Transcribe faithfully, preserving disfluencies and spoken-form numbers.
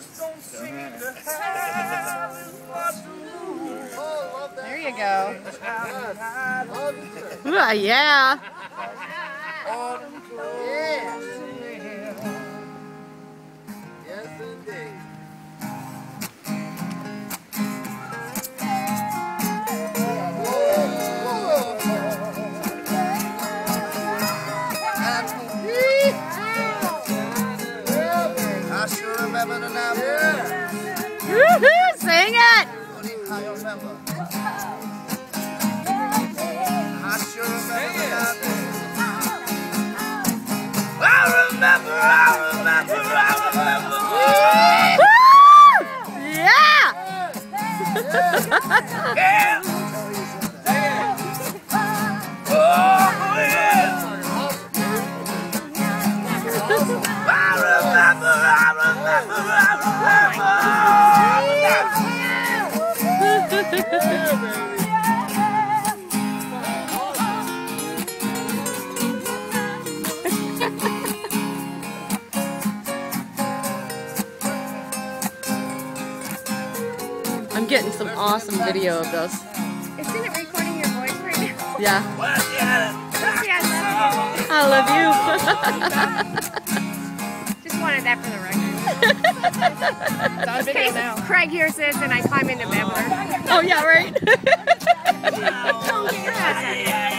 There you go. Ooh, yeah. Yes, indeed. I sure remember the night. Woohoo! Sing it! I remember. I sure remember the night. I remember, I remember, I remember. Woo! Yeah! Yeah! Oh, yeah! I remember, I remember, I remember. I'm getting some awesome video of this. Isn't it recording your voice right now? Yeah. Bocce, I I love you. just wanted that for the record. It's on video now. Craig hears this and I climb into bed with her. Oh yeah, right. Yeah.